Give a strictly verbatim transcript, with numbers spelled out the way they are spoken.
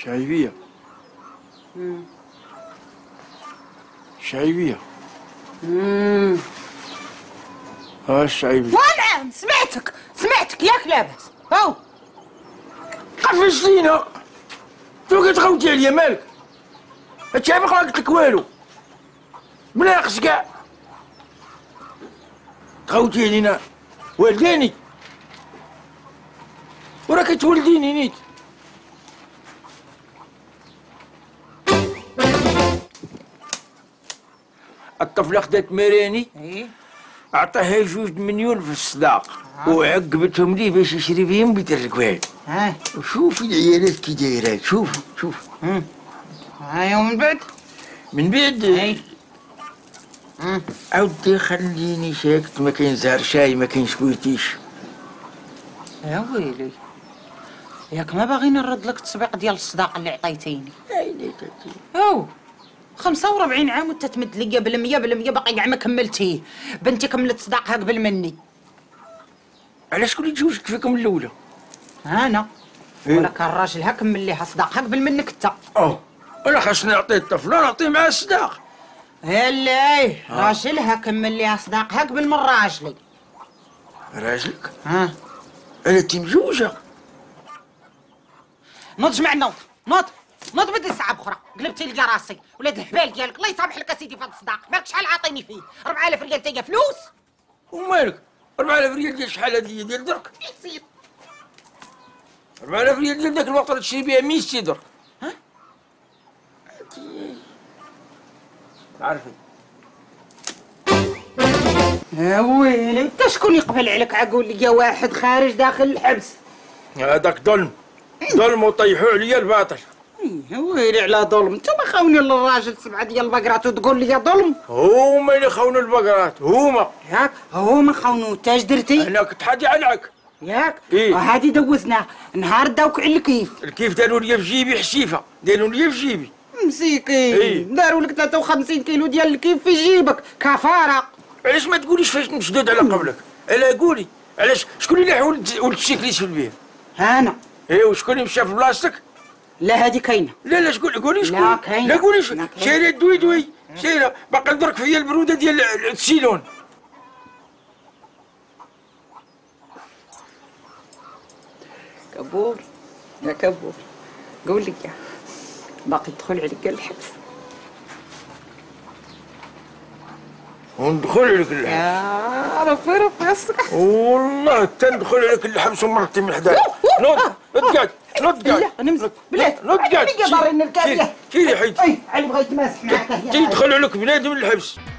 شايبيه. امم شايبيه. امم ها الشايبيه. ونعم سمعتك سمعتك ياك لاباس هاو قفزتينا. تو كتخوتي عليا مالك؟ هادشي ما قلت لك والو. بناقص كاع. تخوتي علينا والديني. وراك تولديني نيت. الطفلة خدات مراني. ايه عطاها جوج مليون في الصداق. آه. وعقبتهم ليه باش يشري بهم بيت الركبان. ها وشوفي العيالات كي دايرات. شوف شوف. ها ومن بعد من بعد اي عاودي خليني ساكت. ما كاين زهر شاي ما كاين سكويتيش. يا ويلي ياك ما باغي نرد لك التسبيق ديال الصداقه اللي عطيتيني. اي تاتي. او خمسة وربعين عام وانت تمد ليا بالمية بالمية باقي كاع ما كملتيه. بنتي كملت صداقها قبل مني. علاش شكون اللي تزوجت فيكم الاولى؟ انا إيه؟ ولا كان راجلها كمل ليها صداقها قبل منك انت. اه انا خاصني نعطي الطفله نعطي معاه الصداق. هلا راجلها كمل ليها صداقها قبل من راجلي. راجلك؟ ها انا انت مزوجه. نوض جمع النوض نوض نوض بدي ساعة أخرى قلبتي لي راسي. ولاد الحبال ديالك الله يسامح لك اسيدي في هذا الصداق. مالك شحال عاطيني فيه؟ أربعة آلاف ريال تاهي فلوس. ومالك؟ أربعة آلاف ريال ديال شحال هذه ديال درك؟ يصير أربعة آلاف ريال ديال ذاك الوقت تشري بها ميستي درك. ها؟ عارفي. يا ويلي انت شكون يقبل عليك عقول لي واحد خارج داخل الحبس؟ هذاك ظلم. ظلم وطيحوا عليا الباطل. يا ويلي على ظلم. نتوما خاوني للراجل سبعة ديال البقرات وتقول لي ظلم؟ هما اللي خونوا البقرات هما. ياك هما خاونوا انت اش درتي؟ انا كنت حادي عليك. ياك إيه؟ وهادي دوزناه نهار داوك على الكيف. الكيف داروا لي في جيبي حسيفه. داروا لي في جيبي. مسكين. إيه؟ داروا لك ثلاثة وخمسين كيلو ديال الكيف في جيبك كفاره. علاش ما تقوليش فاش نشدد على قبلك؟ الا قولي علاش شكون اللي حول ولد السيكليس في البيت؟ انا. ايه وشكون اللي مشى في بلاصتك؟ لا هادي كاينه. لا لا شكون قولي شكون؟ لا كاينه. لا قولي لا كاينة. سيري دوي دوي سيري باقي درك فيا البروده ديال السيلون. كبور يا كبور قول لي يا باقي تدخل عليك الحبس. وندخل لك الحبس. يا ربي ربي يستر. والله تندخل لك الحبس ومرتي من حداك. نوض نوض قاعد نوض قاعد. لا نمزح بلاد نوض قاعد. يا داري نركب. كيري حيد. اي علي بغيت ماسح معاك. تيدخلوا لك بنادم للحبس.